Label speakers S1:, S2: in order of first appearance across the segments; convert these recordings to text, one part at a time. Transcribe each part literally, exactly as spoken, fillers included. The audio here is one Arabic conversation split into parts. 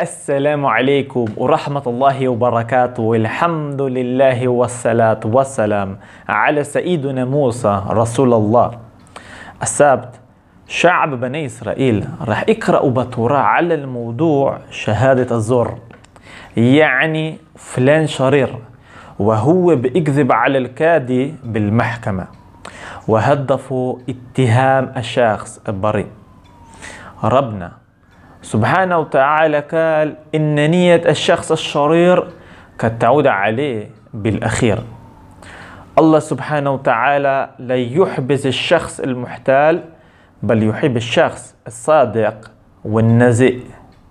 S1: السلام عليكم ورحمة الله وبركاته، والحمد لله والصلاة والسلام على سيدنا موسى رسول الله. السبت شعب بني إسرائيل راح يقرأوا بالتوراة على الموضوع شهادة الزور، يعني فلان شرير وهو بيكذب على الكادي بالمحكمة، وهدفوا اتهام الشخص البريء. ربنا سبحانه وتعالى قال إن نية الشخص الشرير قد تعود عليه بالأخير. الله سبحانه وتعالى لا يحبس الشخص المحتال، بل يحب الشخص الصادق والنزيه.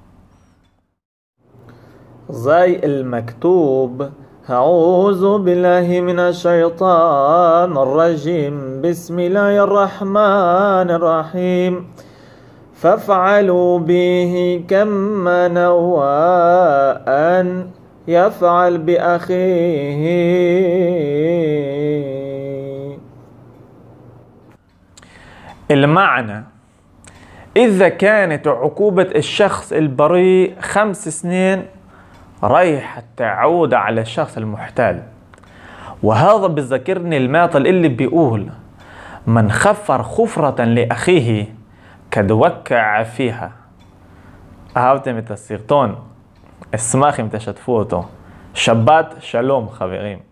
S1: زي المكتوب: أعوذ بالله من الشيطان الرجيم، بسم الله الرحمن الرحيم، فافعلوا به كما نوى أن يفعل بأخيه. المعنى: إذا كانت عقوبة الشخص البريء خمس سنين رايح تعود على الشخص المحتال. وهذا بذكرني المثل اللي بيقول: من خفر خفرة لأخيه قد وقع فيها. أهبتم את הסרטון, אשמח אם תשתפו אותו. שבת שלום חברים.